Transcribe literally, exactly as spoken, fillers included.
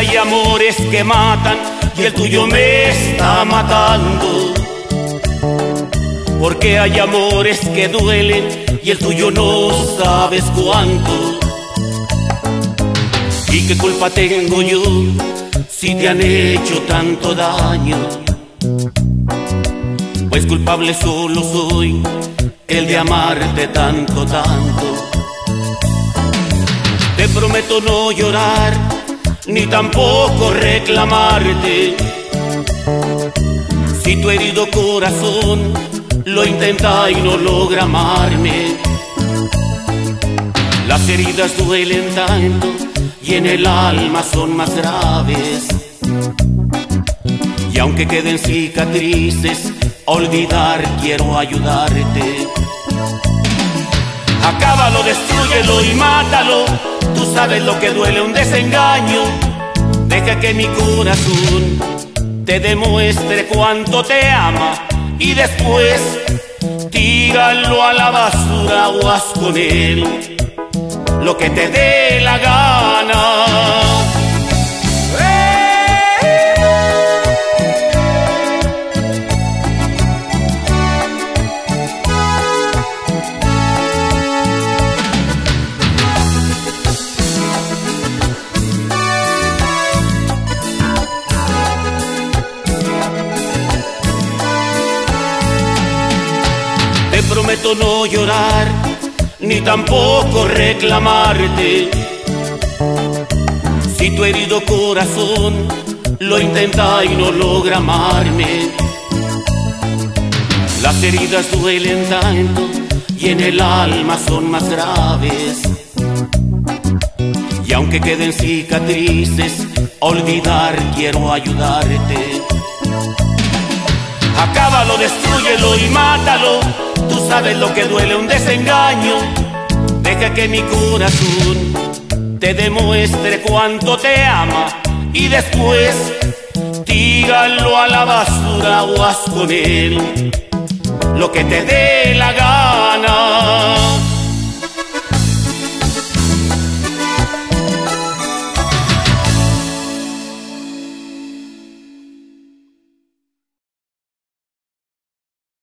hay amores que matan y el tuyo me está matando. Porque hay amores que duelen y el tuyo no sabes cuánto. ¿Y qué culpa tengo yo si te han hecho tanto daño? Pues culpable solo soy el de amarte tanto, tanto. Te prometo no llorar ni tampoco reclamarte. Si tu herido corazón lo intenta y no logra amarme. Las heridas duelen tanto y en el alma son más graves. Y aunque queden cicatrices, a olvidar quiero ayudarte. Acábalo, destrúyelo y mátalo. Tú sabes lo que duele un desengaño. Deja que mi corazón te demuestre cuánto te ama y después tíralo a la basura o haz con él lo que te dé la gana. Te prometo no llorar ni tampoco reclamarte. Si tu herido corazón lo intenta y no logra amarme. Las heridas duelen tanto y en el alma son más graves. Y aunque queden cicatrices, a olvidar quiero ayudarte. Acábalo, destrúyelo y mátalo. Tú sabes lo que duele un desengaño. Deja que mi corazón te demuestre cuánto te ama y después tíralo a la basura o haz con él lo que te dé la gana.